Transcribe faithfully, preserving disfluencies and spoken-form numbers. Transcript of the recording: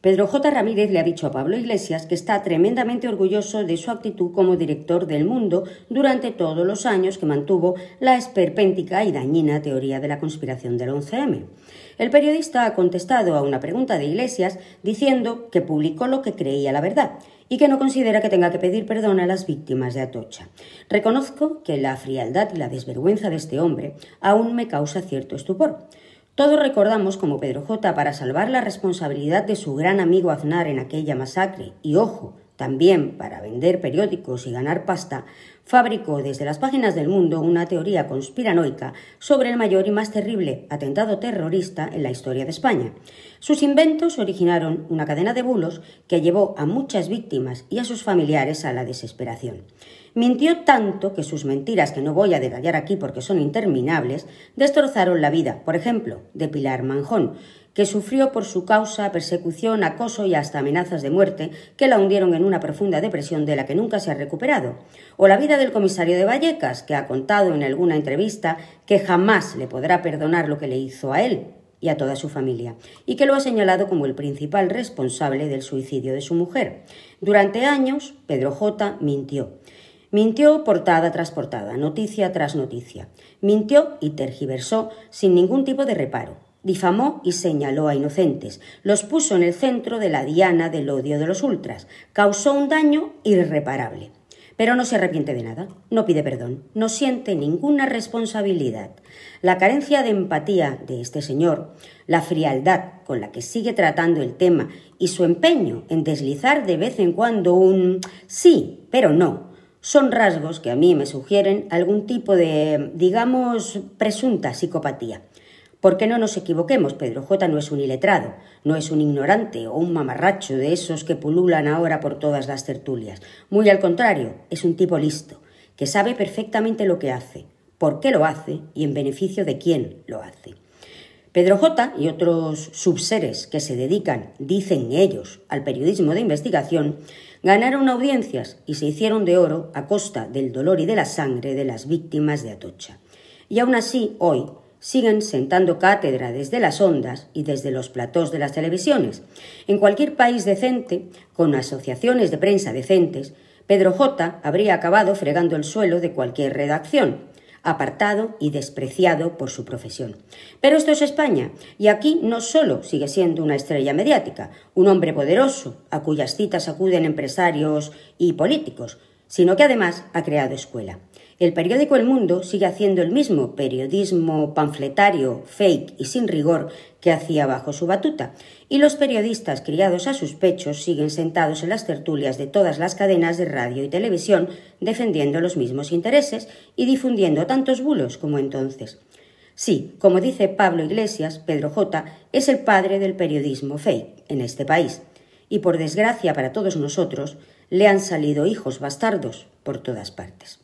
Pedro J. Ramírez le ha dicho a Pablo Iglesias que está tremendamente orgulloso de su actitud como director del Mundo durante todos los años que mantuvo la esperpéntica y dañina teoría de la conspiración del once eme. El periodista ha contestado a una pregunta de Iglesias diciendo que publicó lo que creía la verdad y que no considera que tenga que pedir perdón a las víctimas de Atocha. Reconozco que la frialdad y la desvergüenza de este hombre aún me causa cierto estupor. Todos recordamos cómo Pedro J., para salvar la responsabilidad de su gran amigo Aznar en aquella masacre, y ojo, también para vender periódicos y ganar pasta, fabricó desde las páginas del Mundo una teoría conspiranoica sobre el mayor y más terrible atentado terrorista en la historia de España. Sus inventos originaron una cadena de bulos que llevó a muchas víctimas y a sus familiares a la desesperación. Mintió tanto que sus mentiras, que no voy a detallar aquí porque son interminables, destrozaron la vida, por ejemplo, de Pilar Manjón, que sufrió por su causa persecución, acoso y hasta amenazas de muerte que la hundieron en una profunda depresión de la que nunca se ha recuperado. O la vida del comisario de Vallecas, que ha contado en alguna entrevista que jamás le podrá perdonar lo que le hizo a él y a toda su familia, y que lo ha señalado como el principal responsable del suicidio de su mujer. Durante años, Pedro J. mintió. Mintió portada tras portada, noticia tras noticia. Mintió y tergiversó sin ningún tipo de reparo. Difamó y señaló a inocentes. Los puso en el centro de la diana del odio de los ultras. Causó un daño irreparable. Pero no se arrepiente de nada, no pide perdón, no siente ninguna responsabilidad. La carencia de empatía de este señor, la frialdad con la que sigue tratando el tema y su empeño en deslizar de vez en cuando un sí, pero no, son rasgos que a mí me sugieren algún tipo de, digamos, presunta psicopatía. Porque no nos equivoquemos, Pedro J. no es un iletrado, no es un ignorante o un mamarracho de esos que pululan ahora por todas las tertulias. Muy al contrario, es un tipo listo, que sabe perfectamente lo que hace, por qué lo hace y en beneficio de quién lo hace. Pedro J. y otros subseres que se dedican, dicen ellos, al periodismo de investigación, ganaron audiencias y se hicieron de oro a costa del dolor y de la sangre de las víctimas de Atocha. Y aún así, hoy, siguen sentando cátedra desde las ondas y desde los platós de las televisiones. En cualquier país decente, con asociaciones de prensa decentes, Pedro J. habría acabado fregando el suelo de cualquier redacción, apartado y despreciado por su profesión. Pero esto es España, y aquí no solo sigue siendo una estrella mediática, un hombre poderoso, a cuyas citas acuden empresarios y políticos, sino que además ha creado escuela. El periódico El Mundo sigue haciendo el mismo periodismo panfletario, fake y sin rigor que hacía bajo su batuta, y los periodistas criados a sus pechos siguen sentados en las tertulias de todas las cadenas de radio y televisión defendiendo los mismos intereses y difundiendo tantos bulos como entonces. Sí, como dice Pablo Iglesias, Pedro J. es el padre del periodismo fake en este país, y por desgracia para todos nosotros, le han salido hijos bastardos por todas partes.